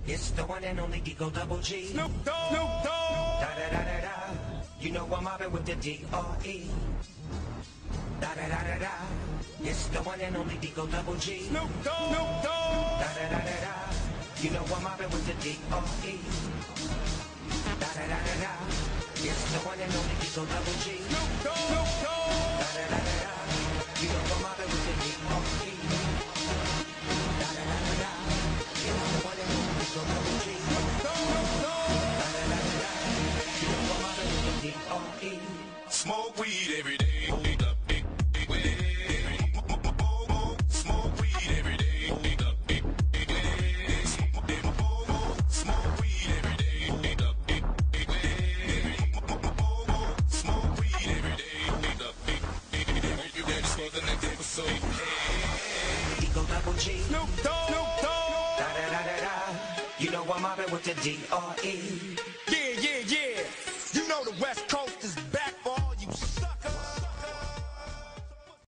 It's the one and only Deagle Double G. Snoop Dogg. Snoop Dogg. Da da da da da. You know I'm mobbing with the D-R-E. Da da da da da. It's the one and only Deagle Double G. Snoop Dogg. Snoop Dogg. Da da da da da. You know I'm mobbing with the D-R-E. Da da da da da. It's the one and only Deagle Double G. Snoop Dogg. Snoop Dogg. Da da da da da. You know I'm mobbing with the D-R-E. Da da da da da. It's the one and only Deagle Double G. Snoop Dogg. Snoop Dogg. Da da da da da. You know I'm mobbing with the D-R-E. Smoke weed every day. Smoke weed every day. Smoke weed every day. Smoke weed every day. You ready for the next episode? Deagle Double G. Snoop Dogg. Snoop Dogg. Da da da da da. You know I'm mobbing with the D-R-E.